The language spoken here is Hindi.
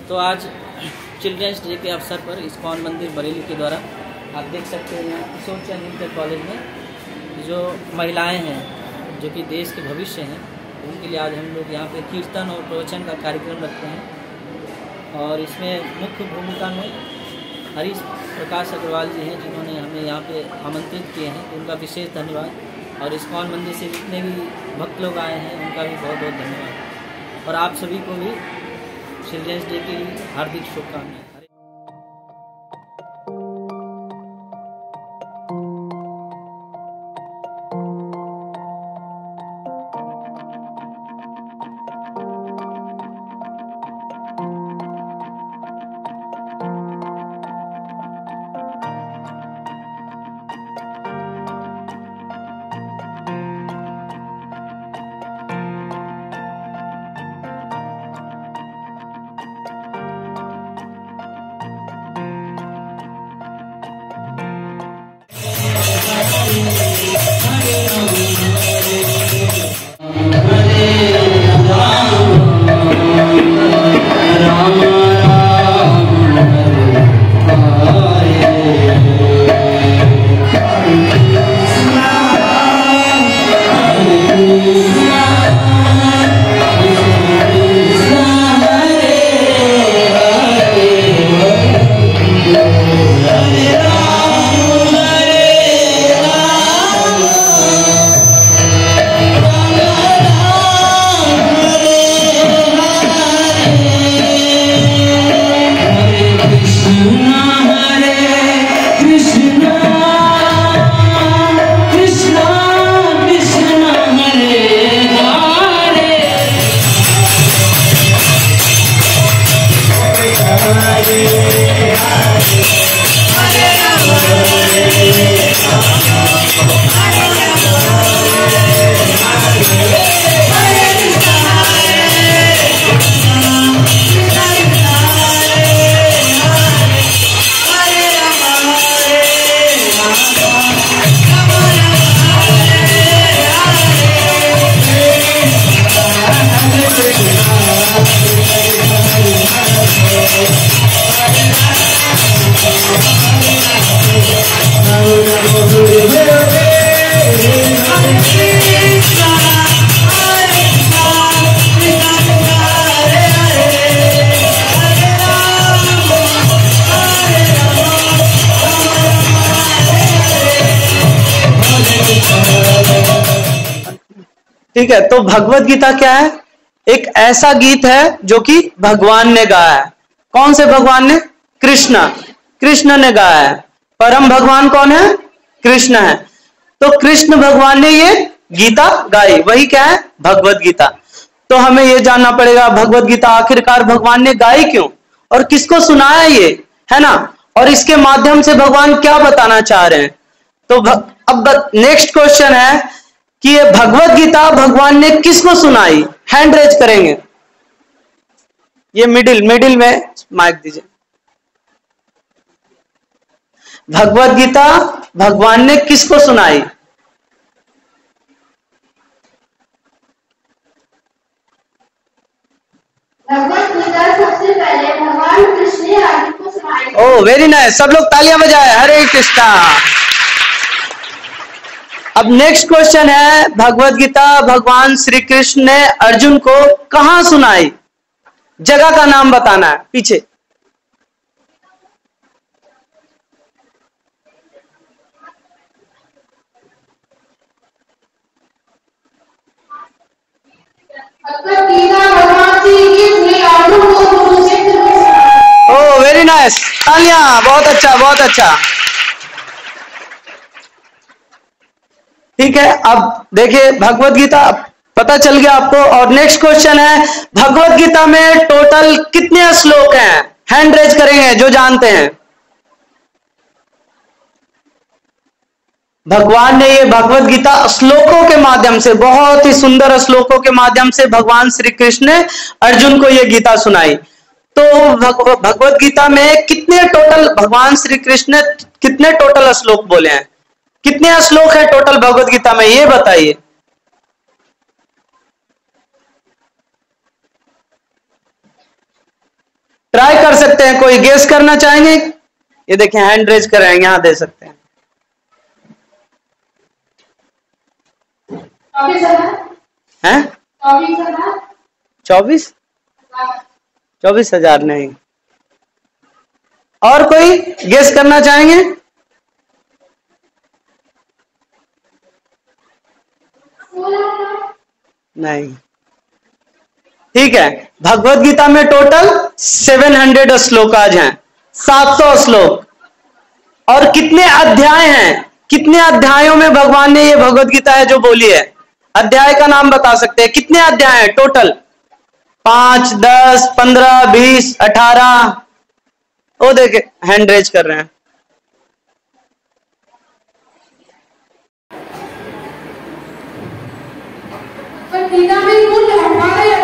तो आज चिल्ड्रंस डे के अवसर पर इस्कॉन मंदिर बरेली के द्वारा आप देख सकते हैं यहाँ किशोर चंद्र इंटर कॉलेज में जो महिलाएं हैं जो कि देश के भविष्य हैं, उनके लिए आज हम लोग यहाँ पे कीर्तन और प्रवचन का कार्यक्रम रखते हैं। और इसमें मुख्य भूमिका में हरीश प्रकाश अग्रवाल जी हैं, जिन्होंने हमें यहाँ पे आमंत्रित किए हैं, तो उनका विशेष धन्यवाद। और इस्कॉन मंदिर से जितने भी भक्त लोग आए हैं उनका भी बहुत बहुत धन्यवाद। और आप सभी को भी चिल्ड्रंस डे की हार्दिक शुभकामनाएं। ठीक है, तो भगवत गीता क्या है? एक ऐसा गीत है जो कि भगवान ने गाया है। कौन से भगवान ने? कृष्ण ने गाया है। परम भगवान कौन है? कृष्ण है। तो कृष्ण भगवान ने ये गीता गाई, वही क्या है? भगवत गीता। तो हमें ये जानना पड़ेगा भगवत गीता आखिरकार भगवान ने गाई क्यों और किसको सुनाया, ये है ना, और इसके माध्यम से भगवान क्या बताना चाह रहे हैं। तो अब नेक्स्ट क्वेश्चन है कि ये भगवत गीता भगवान ने किसको सुनाई? हैंड रेज करेंगे। ये मिडिल में माइक दीजिए। भगवत गीता भगवान ने किसको सुनाई? भगवत गीता सबसे पहले भगवान कृष्ण ने अर्जुन को सुनाई। ओह वेरी नाइस, सब लोग तालियां बजाएं। हरे कृष्णा। अब नेक्स्ट क्वेश्चन है, भगवत गीता भगवान श्री कृष्ण ने अर्जुन को कहां सुनाई? जगह का नाम बताना है पीछे। भगवत गीता भगवान श्री कृष्ण ने अर्जुन को कुरुक्षेत्र में सुनाई। ओह वेरी नाइस, तालियां। बहुत अच्छा, बहुत अच्छा। ठीक है, अब देखिए भगवत गीता पता चल गया आपको। और नेक्स्ट क्वेश्चन है, भगवत गीता में टोटल कितने श्लोक हैं? हैंड रेज करेंगे जो जानते हैं। भगवान ने ये भगवत गीता श्लोकों के माध्यम से, बहुत ही सुंदर श्लोकों के माध्यम से भगवान श्री कृष्ण ने अर्जुन को ये गीता सुनाई। तो भगवत गीता में कितने टोटल भगवान श्री कृष्ण ने कितने टोटल श्लोक बोले हैं? कितने श्लोक है टोटल भगवत गीता में, ये बताइए। ट्राई कर सकते हैं। कोई गेस करना चाहेंगे? ये देखें हैंड रेज कर रहे हैं, यहां दे सकते हैं। 24,000 नहीं। और कोई गेस करना चाहेंगे? नहीं। ठीक है, भगवत गीता में टोटल 700 श्लोकाज हैं, 700 श्लोक। और कितने अध्याय हैं? कितने अध्यायों में भगवान ने ये भगवत गीता है जो बोली है? अध्याय का नाम बता सकते हैं? कितने अध्याय हैं टोटल? 5, 10, 15, 20, 18। वो देखे हैंड रेज कर रहे हैं। गीता में कुल 18